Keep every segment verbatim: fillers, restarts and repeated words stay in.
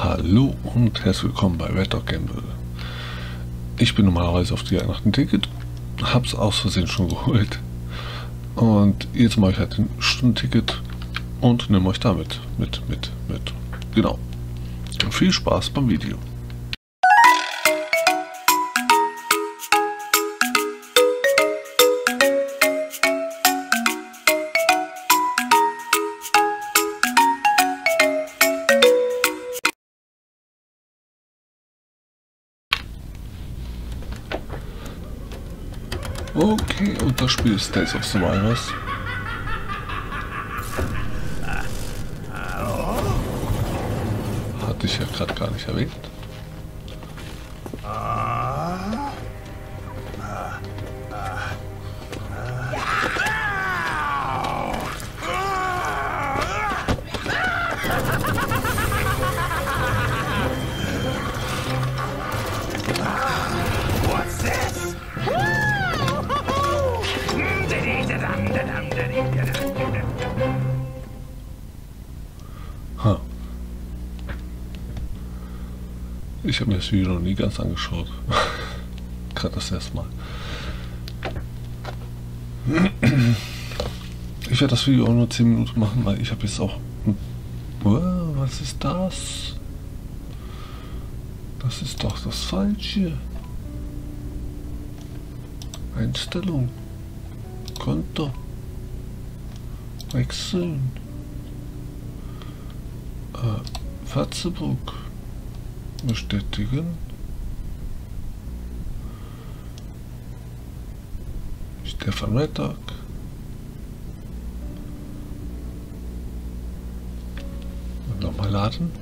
Hallo und herzlich willkommen bei Red Dog Gamble. Ich bin normalerweise auf die Jagd nach dem Ticket, hab's aus Versehen schon geholt und jetzt mache ich halt ein Stundenticket und nehme euch damit mit, mit, mit. Genau. Und viel Spaß beim Video. Okay, und das Spiel ist Tales of Survivors. Hatte ich ja gerade gar nicht erwähnt. Ha. Ich habe mir das Video noch nie ganz angeschaut. Gerade das erste Mal. Ich werde das Video auch nur zehn Minuten machen, weil ich habe jetzt auch... Oh, was ist das? Das ist doch das Falsche. Einstellung. Konto. Wechseln. Äh, Facebook. Bestätigen. Stefan Mittag. Und nochmal laden.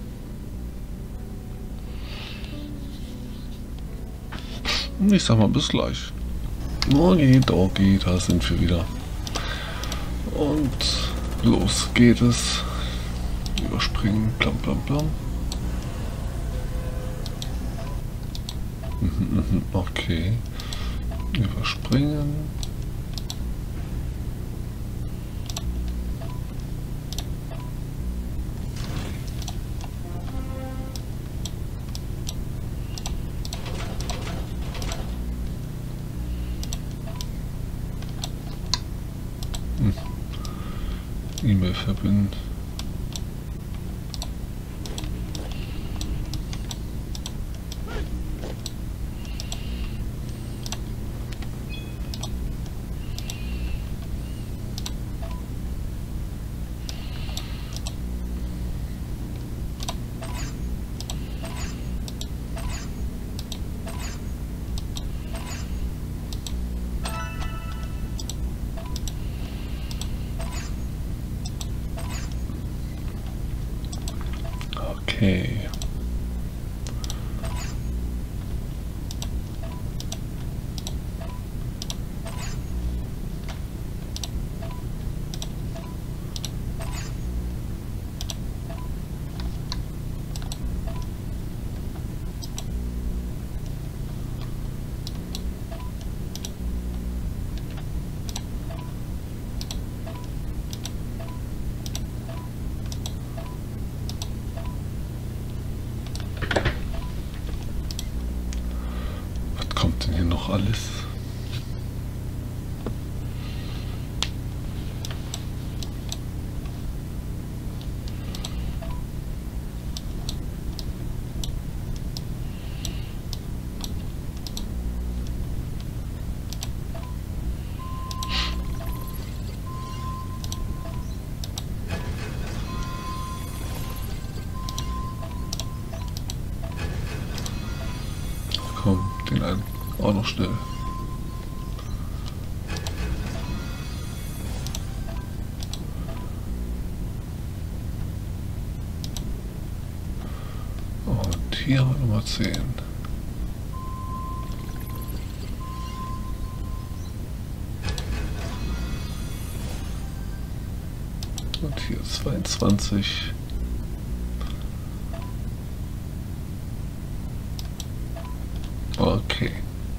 Ich sag mal bis gleich. Okay, okay, da sind wir wieder. Und los geht es. Überspringen, plam plam plam. Okay. Überspringen. Hm. E-Mail verbinden. Okay. Hier noch alles. Komm, den einen auch noch schnell. Und hier haben wir Nummer zehn. Und hier zweiundzwanzig. Okay.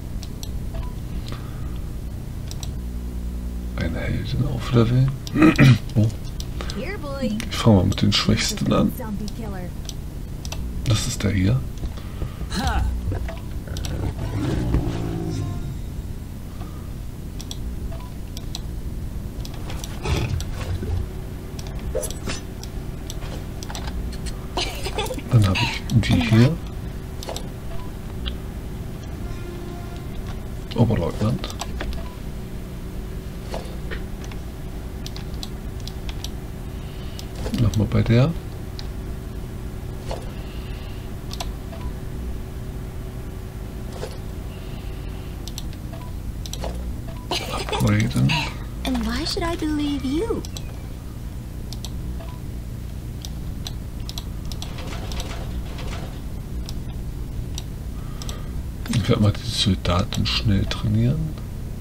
Eine Heldin aufleveln. Oh. Ich fange mal mit den Schwächsten an. Das ist der hier. Dann habe ich die hier. Oberleutnant. Nochmal bei der. Upgraden. And why should I believe you? Ich werde mal die Soldaten schnell trainieren.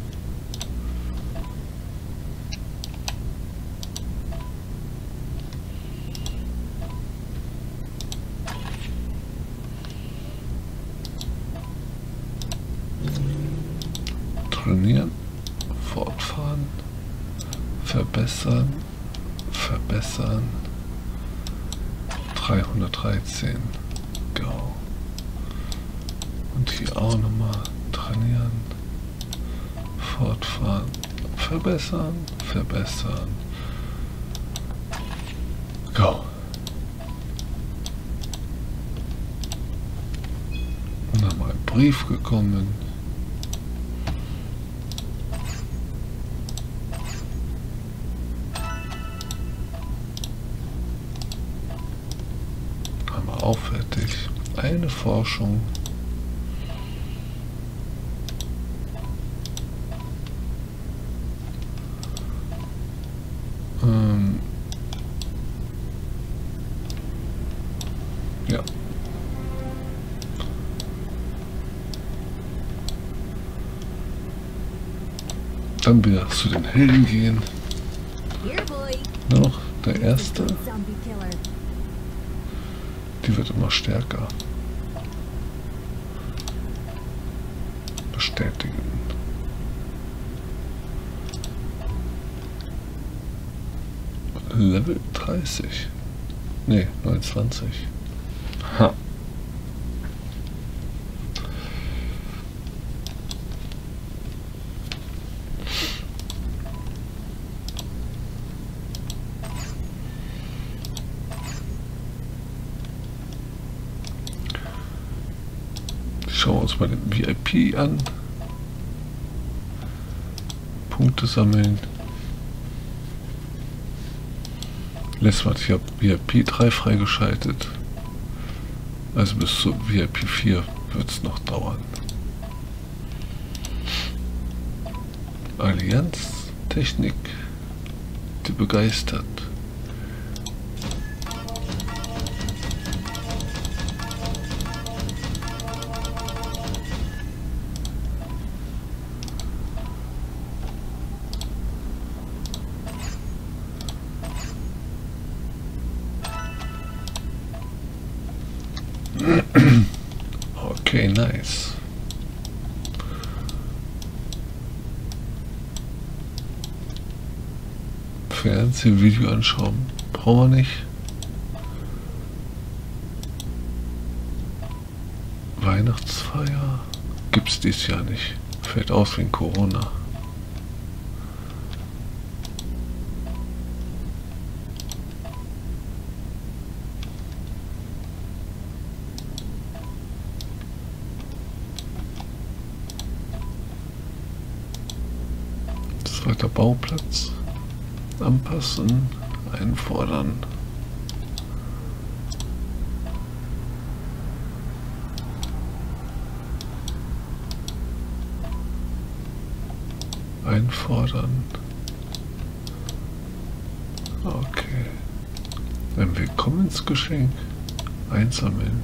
Trainieren, fortfahren, verbessern, verbessern. dreihundertdreizehn. Go. Und hier auch nochmal trainieren, fortfahren, verbessern, verbessern. Go. Nochmal ein Brief gekommen. Haben wir auch fertig. Eine Forschung. Ähm, ja. Dann wieder zu den Helden gehen. Here, boy. Nur noch der erste. Zombie killer. Die wird immer stärker. Bestätigen. Level dreißig. Ne, neunundzwanzig. Ha. Schauen wir uns mal den V I P an. Punkte sammeln. Letztes Mal, ich habe V I P drei freigeschaltet. Also bis zu V I P vier wird es noch dauern. Allianz, Technik, die begeistert. Okay, nice. Fernseh, Video anschauen, brauchen wir nicht. Weihnachtsfeier gibt's dies Jahr nicht. Fällt aus wegen Corona. Zweiter Bauplatz. Anpassen, einfordern. Einfordern. Okay. Ein Willkommensgeschenk einsammeln.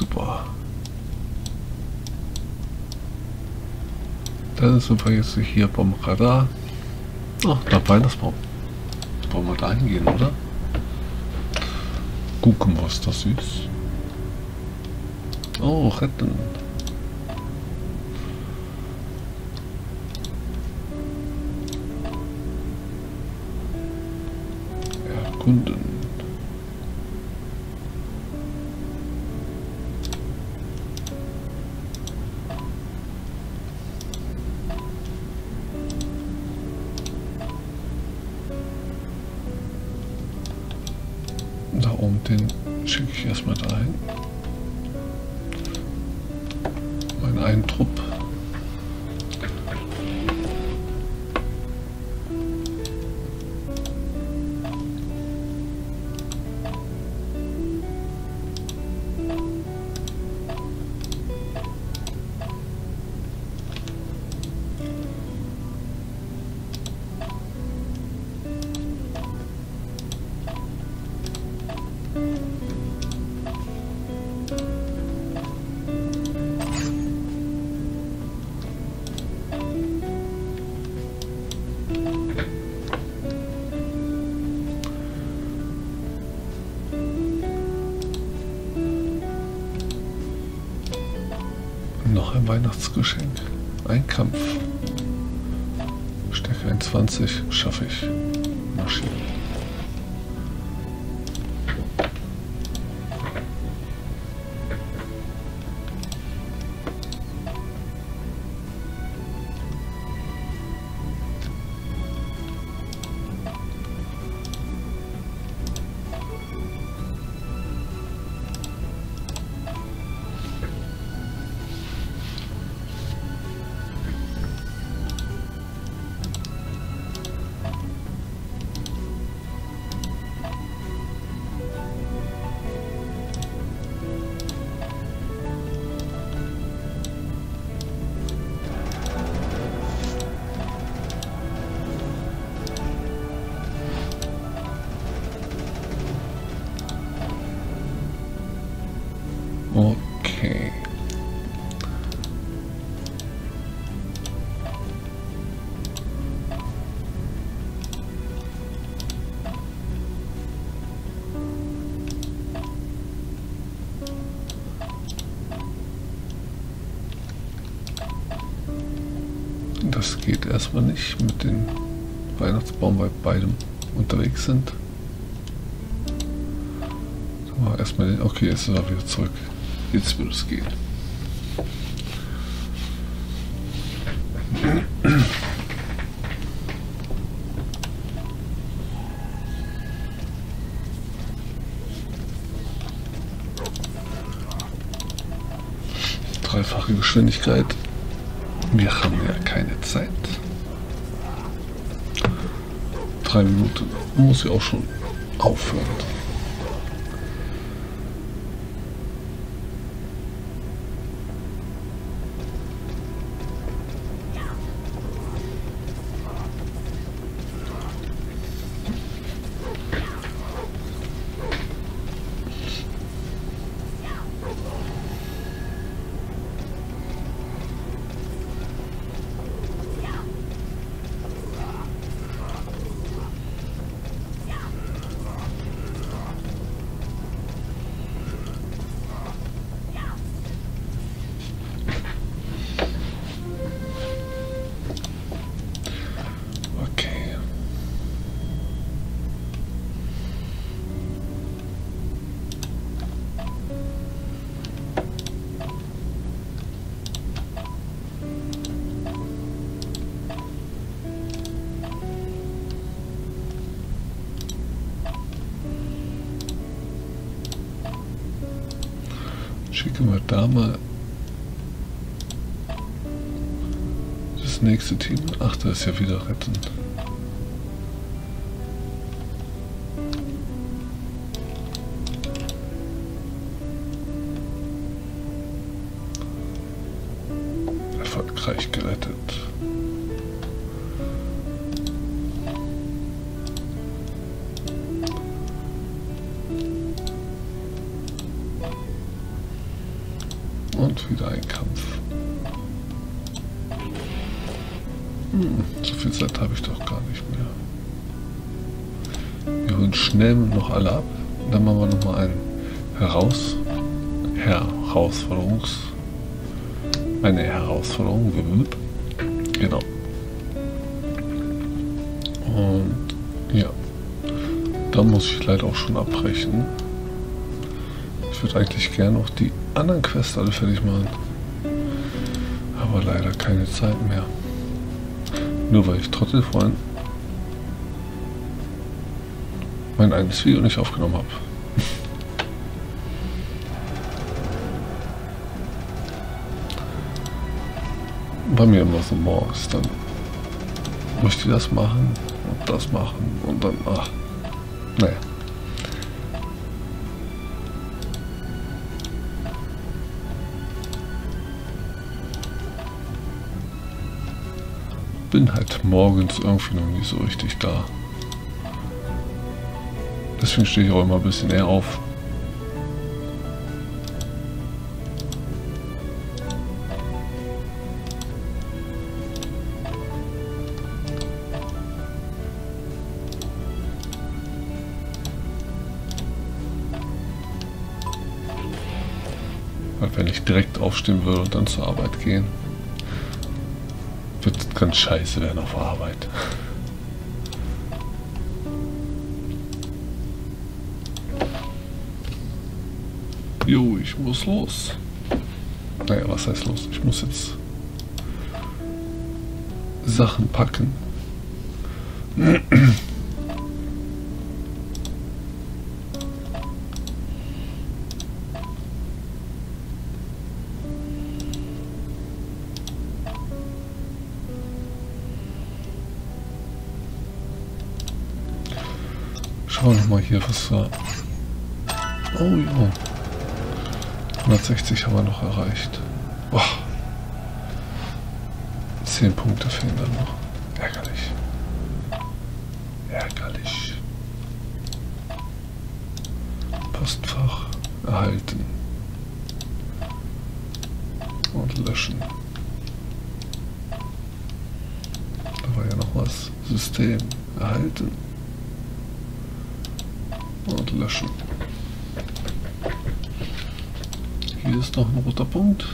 super. Dann sind wir jetzt hier beim Radar. Ach, da Weihnachtsbaum. Wollen wir da hingehen, oder? Gucken, was das ist. Oh, retten. Erkunden. Da oben, den schicke ich erstmal dahin. Meinen einen Trupp. Noch ein Weihnachtsgeschenk. Ein Kampf. Stärke einundzwanzig schaffe ich. Maschinen. Okay. Das geht erstmal nicht mit dem Weihnachtsbaum, weil beidem unterwegs sind. So, erstmal den. Okay, jetzt ist er wieder zurück. Jetzt wird es gehen. Dreifache Geschwindigkeit. Wir haben ja keine Zeit. Drei Minuten muss ja auch schon aufhören. Schicken wir da mal das nächste Team. Ach, da ist ja wieder retten. Erfolgreich gerettet. Und wieder ein Kampf. Hm, so viel Zeit habe ich doch gar nicht mehr. Wir holen schnell noch alle ab. Dann machen wir nochmal einen Heraus... Herausforderungs... Eine Herausforderung. Genau. Und ja. Da muss ich leider auch schon abbrechen. Ich würde eigentlich gerne noch die anderen Quests alle fertig machen. Aber leider keine Zeit mehr. Nur weil ich Trottel vorhin mein eigenes Video nicht aufgenommen habe. Bei mir immer so morgens, dann möchte ich das machen und das machen und dann, ach, naja. Bin halt morgens irgendwie noch nicht so richtig da. Deswegen stehe ich auch immer ein bisschen eher auf. Weil wenn ich direkt aufstehen würde und dann zur Arbeit gehen, wird es ganz scheiße werden auf Arbeit. Jo, ich muss los. Naja, was heißt los? Ich muss jetzt Sachen packen. Schauen wir mal hier, was wir... Oh ja. hundertsechzig haben wir noch erreicht. Boah. zehn Punkte fehlen dann noch. Ärgerlich. Ärgerlich. Postfach erhalten. Und löschen. Da war ja noch was. System erhalten. Und löschen. Hier ist noch ein roter Punkt.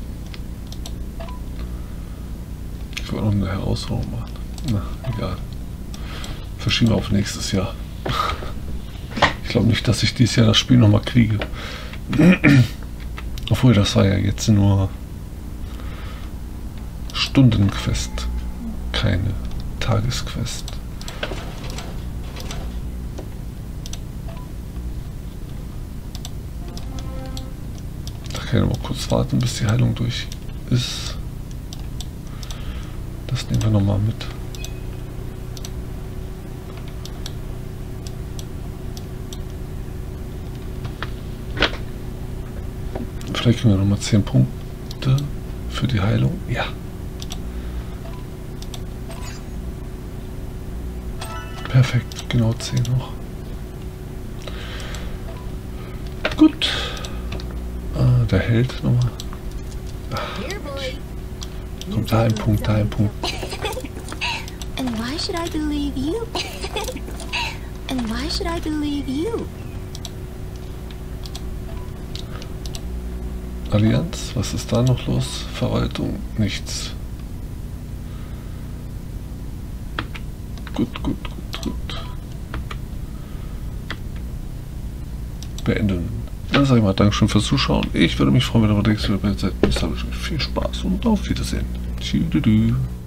Ich wollte noch eine Herausforderung machen. Na, egal. Verschieben wir auf nächstes Jahr. Ich glaube nicht, dass ich dieses Jahr das Spiel nochmal kriege. Obwohl, das war ja jetzt nur Stundenquest. Keine Tagesquest. Ich kann mal kurz warten, bis die Heilung durch ist. Das nehmen wir nochmal mit. Vielleicht kriegen wir nochmal zehn Punkte für die Heilung. Ja. Perfekt, genau zehn noch. Gut. Der Held nochmal. Kommt da ein Punkt, da ein Punkt. And why should I believe you? And why should I believe you? Allianz, was ist da noch los? Verwaltung, nichts. Gut, gut, gut, gut. Beenden. Dann sage ich mal Dankeschön fürs Zuschauen. Ich würde mich freuen, wenn ihr beim nächsten Mal dabei seid. Bis dahin wünsche ich euch viel Spaß und auf Wiedersehen. Tschüss.